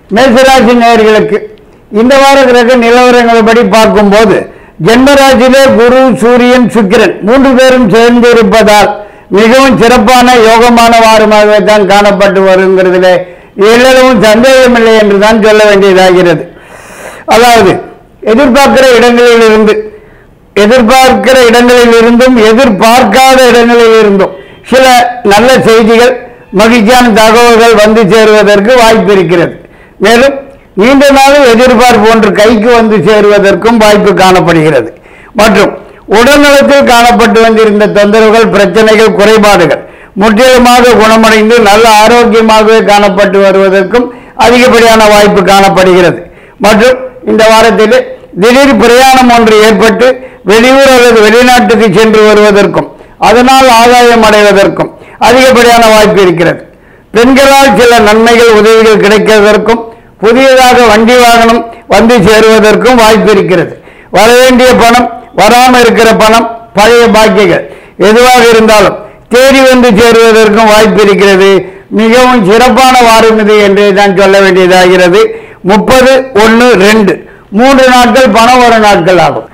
மேசராசி நேயர்களுக்கு இந்த வார கிரக நிலவரங்கள்படி பார்க்கும்போது ஜென்மராசியிலே குரு, சூரியன், சுக்கிரன் 3 பேரும் சேர்ந்து இருப்பதால் மிகவும் சிறப்பான யோகமான வாரமாகவே தான் காணப்பட்டு வருங்கிறதுல எல்லளவும் சந்தேகமில்லை என்று தான் சொல்ல வேண்டியதாகிறது. அதாவது எதிர்பார்க்கிற இடங்களிலிருந்தும் எதிர்பார்க்காத இடங்களிலிருந்தும் சில நல்ல செய்திகள், மகிழ்ச்சியான தகவல்கள் வந்து சேருவதற்கு வாய்ப்பு இருக்கிறது. மேலும் நீண்ட நாளும் எதிர்பார்ப்பு ஒன்று கைக்கு வந்து சேருவதற்கும் வாய்ப்பு காணப்படுகிறது. மற்றும் உடல்நலத்தில் காணப்பட்டு வந்திருந்த தொந்தரவுகள், பிரச்சனைகள், குறைபாடுகள் முற்றிலுமாக குணமடைந்து நல்ல ஆரோக்கியமாகவே காணப்பட்டு வருவதற்கும் அதிகப்படியான வாய்ப்பு காணப்படுகிறது. மற்றும் இந்த வாரத்தில் திடீர் பிரயாணம் ஒன்று ஏற்பட்டு வெளியூர் அல்லது வெளிநாட்டுக்கு சென்று வருவதற்கும் அதனால் ஆதாயம் அடைவதற்கும் அதிகப்படியான வாய்ப்பு இருக்கிறது. பெண்களால் சில நன்மைகள், உதவிகள் கிடைக்கிறதற்கும் புதியதாக வண்டி வாகனம் வந்து சேருவதற்கும் வாய்ப்பு இருக்கிறது. வரவேண்டிய பணம், வராமல் இருக்கிற பணம், பழைய பாக்கியங்கள் எதுவாக இருந்தாலும் தேடி வந்து சேருவதற்கும் வாய்ப்பு இருக்கிறது. மிகவும் சிறப்பான வாரம் இது என்றே தான் சொல்ல வேண்டியதாகிறது. 30, 1, 2 3 நாட்கள் பணம் வரும் நாட்கள் ஆகும்.